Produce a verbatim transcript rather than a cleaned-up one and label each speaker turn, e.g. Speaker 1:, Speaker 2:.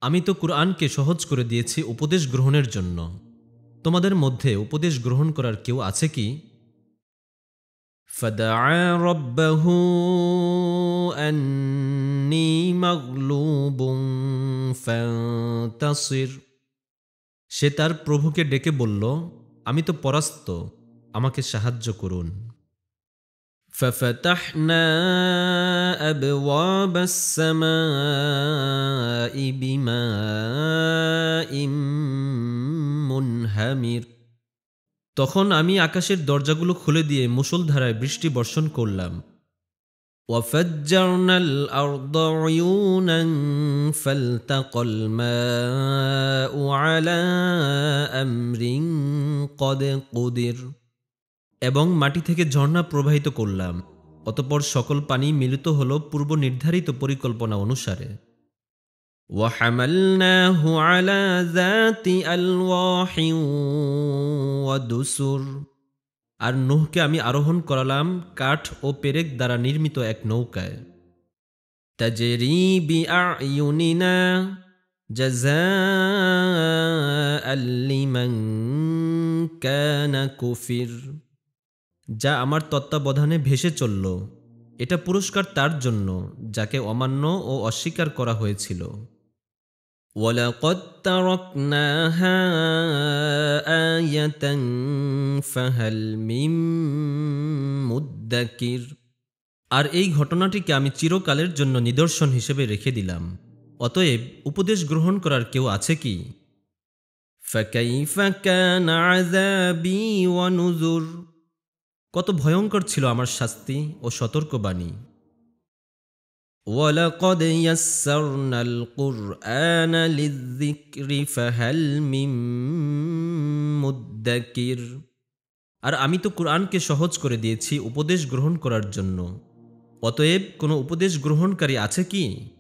Speaker 1: আমি তো কুরআনকে সহজ করে দিয়েছি উপদেশ গ্রহণের জন্য। তোমাদের মধ্যে উপদেশ গ্রহণ করার কেউ আছে কি? ফাদআ রাব্বাহু আন্নী মাগলুবুন ফান্তাসির। সে তার প্রভুকে ডেকে বলল, আমি তো পরাস্ত, আমাকে সাহায্য করুন। ففتحنا أبواب السماء بماء منهمر। তখন আমি আকাশের দরজাগুলো খুলে দিয়ে মুষলধারায় বৃষ্টি বর্ষণ করলাম। وفجرنا الأرض عيونا فالتقى الماء على أمر قد قدر। এবং মাটি থেকে ঝর্ণা প্রবাহিত করলাম, অতঃপর সকল পানি মিলিত হল পূর্ব নির্ধারিত পরিকল্পনা অনুসারে। وحملناه على ذات ألواح ودسر। আর নূহকে আমি আরোহণ করালাম কাঠ ও পেরেক দ্বারা নির্মিত এক নৌকায়। তাজরি বিআয়ুনিনা জাযাআন লিমান কানা কুফির। যা আমার তত্ত্বাবধানে ভেসে চলল, এটা পুরস্কার তার জন্য যাকে অমান্য ও অস্বীকার করা হয়েছিল। ওয়ালাকাদ তারাকনাহা আয়াতান ফাহাল মিন মুদ্দাকির। আর এই ঘটনাটিকে আমি চিরকালের জন্য নিদর্শন হিসেবে রেখে দিলাম, অতএব উপদেশ গ্রহণ করার কেউ আছে কি? ফাকাইফা কানা আযাবি ওয়া নুযুর। কত ভয়ঙ্কর ছিল আমার শাস্তি ও সতর্কবাণী। ওয়ালাকাদ ইয়াসসারনাল কুরআনা লিযযিকরি ফাহাল মিন মুদ্দাকির। আর আমি তো কুরআনকে সহজ করে দিয়েছি উপদেশ গ্রহণ করার জন্য, অতএব কোনো উপদেশ গ্রহণকারী আছে কি?